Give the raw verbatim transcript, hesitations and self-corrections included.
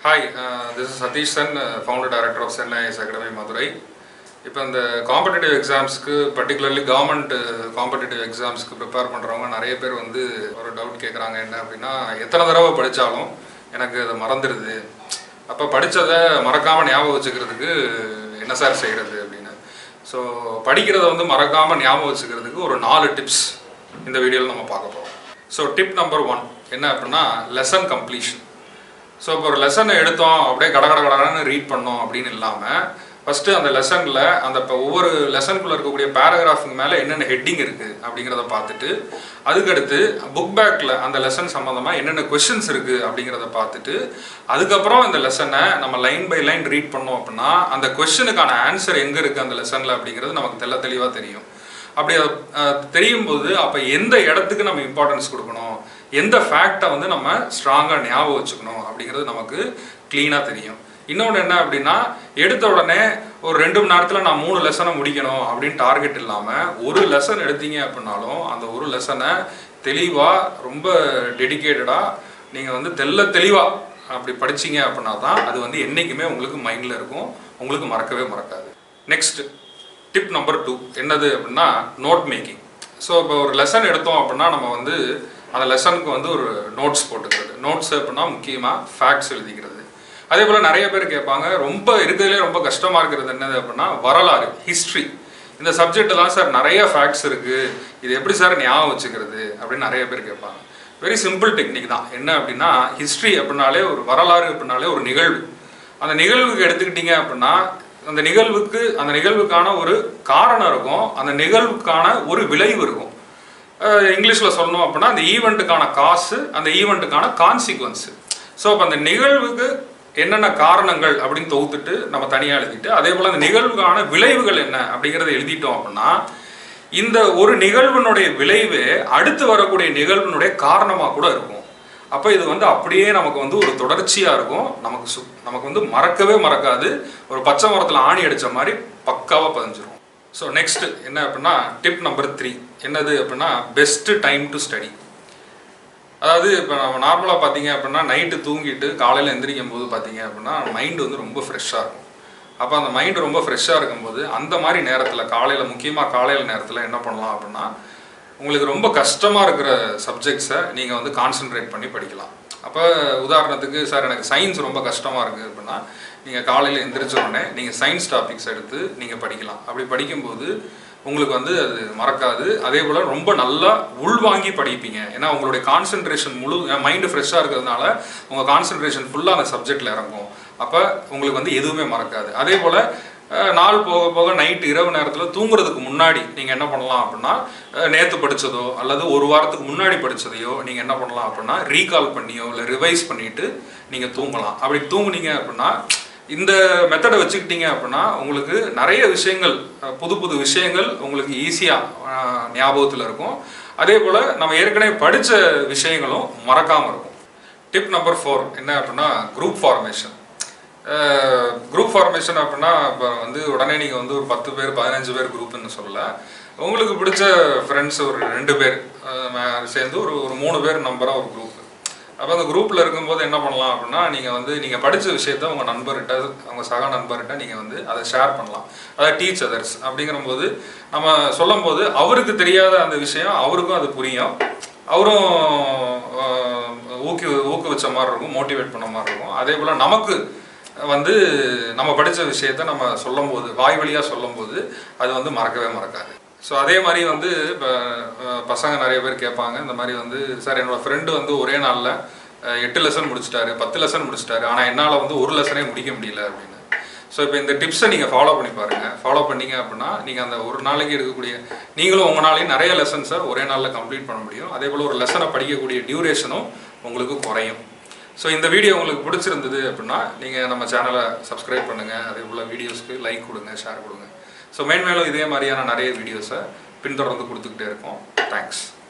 Hi, uh, this is Satish Sen, uh, founder director of Sen I A S Academy Madurai. இப்போ இந்த competitive எக்ஸாம்ஸ்க்கு particularly government competitive எக்ஸாம்ஸ்க்கு prepare பண்ணுறவங்க நிறைய பேர் வந்து ஒரு டவுட் கேட்குறாங்க. என்ன அப்படின்னா, எத்தனை தடவை படித்தாலும் எனக்கு அதை மறந்துடுது, அப்போ படித்ததை மறக்காமல் ஞாபகம் வச்சுக்கிறதுக்கு என்ன சார் செய்கிறது அப்படின்னு. ஸோ படிக்கிறத வந்து மறக்காமல் ஞாபகம் வச்சுக்கிறதுக்கு ஒரு நாலு டிப்ஸ் இந்த வீடியோவில் நம்ம பார்க்க போகிறோம். ஸோ டிப் நம்பர் ஒன் என்ன அப்படின்னா, லெசன் கம்ப்ளீஷன். ஸோ இப்போ ஒரு லெசனை எடுத்தோம் அப்படியே கட கட கடன்னு ரீட் பண்ணோம் அப்படின்னு இல்லாமல், ஃபஸ்ட்டு அந்த லெசனில் அந்த இப்போ ஒவ்வொரு லெசனுக்குள்ளே இருக்கக்கூடிய பேராகிராஃபுக்கு மேலே என்னென்ன ஹெட்டிங் இருக்குது அப்படிங்கிறத பார்த்துட்டு, அதுக்கடுத்து புக் பேக்கில் அந்த லெசன் சம்மந்தமாக என்னென்ன கொஷின்ஸ் இருக்குது அப்படிங்கிறத பார்த்துட்டு, அதுக்கப்புறம் இந்த லெசனை நம்ம லைன் பை லைன் ரீட் பண்ணோம் அப்படின்னா அந்த கொஷினுக்கான ஆன்சர் எங்கே இருக்குது அந்த லெசனில் அப்படிங்கிறது நமக்கு தெல்ல தெளிவாக தெரியும். அப்படி தெரியும் போது அப்போ எந்த இடத்துக்கு நம்ம இம்பார்ட்டன்ஸ் கொடுக்கணும், எந்த ஃபேக்டை வந்து நம்ம ஸ்ட்ராங்காக ஞாபகம் வச்சுக்கணும் அப்படிங்கிறது நமக்கு க்ளீனாக தெரியும். இன்னொன்று என்ன அப்படின்னா, எடுத்த உடனே ஒரு ரெண்டு மணி நேரத்தில் நான் மூணு லெசனை முடிக்கணும் அப்படின்னு டார்கெட் இல்லாமல், ஒரு லெசன் எடுத்தீங்க அப்படின்னாலும் அந்த ஒரு லெசனை தெளிவாக ரொம்ப டெடிக்கேட்டடாக நீங்கள் வந்து தெல்ல தெளிவாக அப்படி படிச்சிங்க அப்படின்னா தான் அது வந்து என்றைக்குமே உங்களுக்கு மைண்டில் இருக்கும், உங்களுக்கு மறக்கவே மறக்காது. நெக்ஸ்ட் டிப் நம்பர் டூ என்னது அப்படின்னா, நோட் மேக்கிங். ஸோ இப்போ ஒரு லெசன் எடுத்தோம் அப்படின்னா நம்ம வந்து அந்த லெசனுக்கு வந்து ஒரு நோட்ஸ் போட்டுக்கிறது. நோட்ஸ் அப்படின்னா முக்கியமாக ஃபேக்ட்ஸ் எழுதிக்கிறது. அதே போல் நிறைய பேர் கேட்பாங்க, ரொம்ப இருக்கிறதுலே ரொம்ப கஷ்டமாக இருக்கிறது என்னது அப்படின்னா வரலாறு, ஹிஸ்ட்ரி. இந்த சப்ஜெக்டெல்லாம் சார் நிறைய ஃபேக்ட்ஸ் இருக்குது, இது எப்படி சார் ஞாபகம் வச்சுக்கிறது அப்படின்னு நிறைய பேர் கேட்பாங்க. வெரி சிம்பிள் டெக்னிக் தான். என்ன அப்படின்னா, ஹிஸ்ட்ரி அப்படின்னாலே ஒரு வரலாறு அப்படின்னாலே ஒரு நிகழ்வு. அந்த நிகழ்வுக்கு எடுத்துக்கிட்டீங்க அப்படின்னா அந்த நிகழ்வுக்கு அந்த நிகழ்வுக்கான ஒரு காரணம் இருக்கும், அந்த நிகழ்வுக்கான ஒரு விளைவு இருக்கும். இங்கிலீஷில் சொல்லணும் அப்படின்னா அந்த ஈவெண்ட்டுக்கான காசு, அந்த ஈவெண்ட்டுக்கான கான்சிக்வன்ஸு. ஸோ அப்போ அந்த நிகழ்வுக்கு என்னென்ன காரணங்கள் அப்படின்னு தொகுத்துட்டு நம்ம தனியாக எழுதிட்டு, அதே போல் அந்த நிகழ்வுக்கான விளைவுகள் என்ன அப்படிங்கிறத எழுதிட்டோம் அப்படின்னா, இந்த ஒரு நிகழ்வினுடைய விளைவு அடுத்து வரக்கூடிய நிகழ்வினுடைய காரணமாக கூட இருக்கும். அப்போ இது வந்து அப்படியே நமக்கு வந்து ஒரு தொடர்ச்சியாக இருக்கும், நமக்கு சு நமக்கு வந்து மறக்கவே மறக்காது, ஒரு பச்சை மரத்தில் ஆணி அடித்த மாதிரி பக்காவாக பதிஞ்சிரும். ஸோ நெக்ஸ்ட் என்ன அப்படின்னா, டிப் நம்பர் த்ரீ என்னது அப்படின்னா, பெஸ்ட்டு டைம் டு ஸ்டடி. அதாவது இப்போ நம்ம நார்மலாக பார்த்தீங்க அப்படின்னா நைட்டு தூங்கிட்டு காலையில் எந்திரிக்கும் போது பார்த்தீங்க அப்படின்னா மைண்டு வந்து ரொம்ப ஃப்ரெஷ்ஷாக இருக்கும். அப்போ அந்த மைண்டு ரொம்ப ஃப்ரெஷ்ஷாக இருக்கும்போது அந்த மாதிரி நேரத்தில் காலையில், முக்கியமாக காலையில் நேரத்தில் என்ன பண்ணலாம் அப்படின்னா, உங்களுக்கு ரொம்ப கஷ்டமாக இருக்கிற சப்ஜெக்ட்ஸை நீங்கள் வந்து கான்சென்ட்ரேட் பண்ணி படிக்கலாம். அப்போ உதாரணத்துக்கு, சார் எனக்கு சயின்ஸ் ரொம்ப கஷ்டமாக இருக்குது அப்படின்னா, நீங்கள் காலையில் எந்திரிச்ச உடனே நீங்கள் சயின்ஸ் டாபிக்ஸ் எடுத்து நீங்கள் படிக்கலாம். அப்படி படிக்கும்போது உங்களுக்கு வந்து அது மறக்காது. அதே போல் ரொம்ப நல்லா உள்வாங்கி படிப்பீங்க. ஏன்னா உங்களுடைய கான்சென்ட்ரேஷன் முழு மைண்டு ஃப்ரெஷ்ஷாக இருக்கிறதுனால உங்கள் கான்சென்ட்ரேஷன் ஃபுல்லாக அந்த சப்ஜெக்டில் இறங்கும். அப்போ உங்களுக்கு வந்து எதுவுமே மறக்காது. அதே போல் நாள் போக போக நைட்டு இரவு நேரத்தில் தூங்குறதுக்கு முன்னாடி நீங்கள் என்ன பண்ணலாம் அப்படின்னா, நேற்று படித்ததோ அல்லது ஒரு வாரத்துக்கு முன்னாடி படித்ததையோ நீங்கள் என்ன பண்ணலாம் அப்படின்னா ரீகால் பண்ணியோ இல்லை ரிவைஸ் பண்ணிவிட்டு நீங்கள் தூங்கலாம். அப்படி தூங்குனீங்க அப்படின்னா, இந்த மெத்தடை வச்சுக்கிட்டீங்க அப்படின்னா உங்களுக்கு நிறைய விஷயங்கள், புது புது விஷயங்கள் உங்களுக்கு ஈஸியாக ஞாபகத்தில் இருக்கும். அதே போல் நம்ம ஏற்கனவே படித்த விஷயங்களும் மறக்காமல் இருக்கும். டிப் நம்பர் ஃபோர் என்ன அப்படின்னா, குரூப் ஃபார்மேஷன். குரூப் ஃபார்மேஷன் அப்படின்னா, இப்போ வந்து உடனே நீங்கள் வந்து ஒரு பத்து பேர் பதினஞ்சு பேர் குரூப்புன்னு சொல்லலை, உங்களுக்கு பிடிச்ச ஃப்ரெண்ட்ஸ் ஒரு ரெண்டு பேர் சேர்ந்து ஒரு ஒரு மூணு பேர் நம்பராக ஒரு குரூப். அப்போ அந்த குரூப்பில் இருக்கும்போது என்ன பண்ணலாம் அப்படின்னா, நீங்கள் வந்து நீங்கள் படித்த விஷயத்த உங்கள் நண்பர்கிட்ட, அவங்க சக நண்பர்கிட்ட நீங்கள் வந்து அதை ஷேர் பண்ணலாம். அதாவது டீச் அதர்ஸ் அப்படிங்கிறபோது நம்ம சொல்லும் போது அவருக்கு தெரியாத அந்த விஷயம் அவருக்கும் அது புரியும், அவரும் ஊக்கி ஊக்குவிச்ச மாதிரி இருக்கும், மோட்டிவேட் பண்ண மாதிரி இருக்கும். அதே போல் நமக்கு வந்து நம்ம படித்த விஷயத்த நம்ம சொல்லும் போது, வாய் வழியாக சொல்லும் போது அது வந்து மறக்கவே மறக்காது. ஸோ அதே மாதிரி வந்து இப்போ பசங்க நிறைய பேர் கேட்பாங்க, இந்த மாதிரி வந்து சார் என்னோடய ஃப்ரெண்டு வந்து ஒரே நாளில் எட்டு லெசன் முடிச்சிட்டாரு, பத்து லெசன் முடிச்சிட்டாரு, ஆனால் என்னால் வந்து ஒரு லெசனே முடிக்க முடியல அப்படின்னு. ஸோ இப்போ இந்த டிப்ஸை நீங்கள் ஃபாலோ பண்ணி பாருங்கள். ஃபாலோ பண்ணிங்க அப்படின்னா நீங்கள் அந்த ஒரு நாளைக்கு எடுக்கக்கூடிய, நீங்களும் உங்களாலையும் நிறைய லெசன்ஸை ஒரே நாளில் கம்ப்ளீட் பண்ண முடியும். அதே போல் ஒரு லெசனை படிக்கக்கூடிய டியூரேஷனும் உங்களுக்கு குறையும். ஸோ இந்த வீடியோ உங்களுக்கு பிடிச்சிருந்தது அப்படின்னா நீங்கள் நம்ம சேனலை சப்ஸ்கிரைப் பண்ணுங்கள். அதே போல் வீடியோஸ்க்கு லைக் கொடுங்க, ஷேர் கொடுங்க. ஸோ மேன்மேலும் இதே மாதிரியான நிறைய வீடியோஸை பின்தொடர்ந்து கொடுத்துக்கிட்டே இருக்கோம். தேங்க்ஸ்.